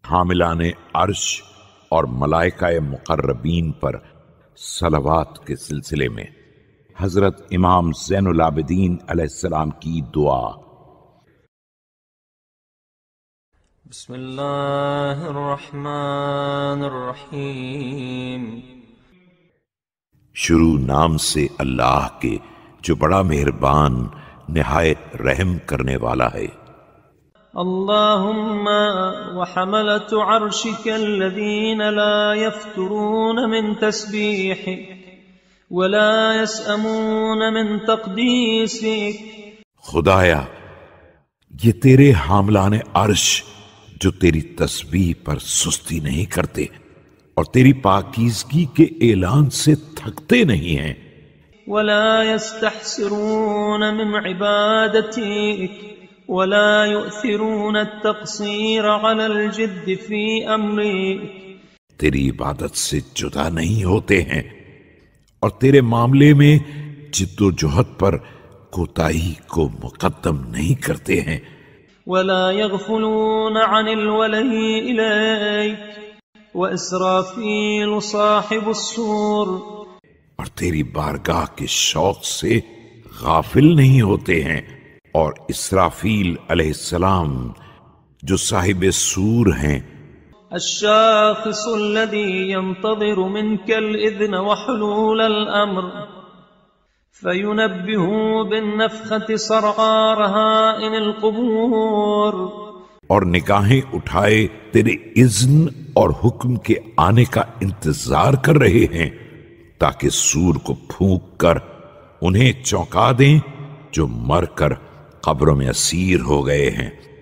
حاملان عرش اور ملائکہ مقربین پر صلوات کے سلسلے میں حضرت امام زین العابدین علیہ السلام کی دعا۔ بسم اللہ الرحمن الرحیم۔ شروع نام سے اللہ کے جو بڑا مہربان نہایت رحم کرنے والا ہے۔ اللہم وحملت عرشک الذین لا یفترون من تسبیحک ولا یسأمون من تقدیسک۔ خدایا یہ تیرے حاملان عرش جو تیری تسبیح پر سستی نہیں کرتے اور تیری پاکیزگی کے اعلان سے تھکتے نہیں ہیں، ولا يستحسرون من عبادتك ولا يؤثرون التقصير على الجد في أمرك۔ تیری عبادت سے جدا نہیں ہوتے ہیں اور تیرے معاملے میں جد و جہد پر کوتاہی کو مقدم نہیں کرتے ہیں۔ ولا يغفلون عن الولي إليك وإسرافيل صاحب السور۔ اور تیری بارگاہ کے شوق سے غافل نہیں ہوتے ہیں، اور اسرافیل علیہ السلام جو صاحب سور ہیں، الشاخص الذي ينتظر منك الإذن وحلول الأمر فينبه بالنفخة صرعى رهائن القبور۔ اور نگاہیں اٹھائے تیرے اذن اور حکم کے آنے کا انتظار کر رہے ہیں تاکہ سور کو پھونک کر انہیں چونکا دیں جو مر کر قبروں میں اسیر ہو گئے ہیں۔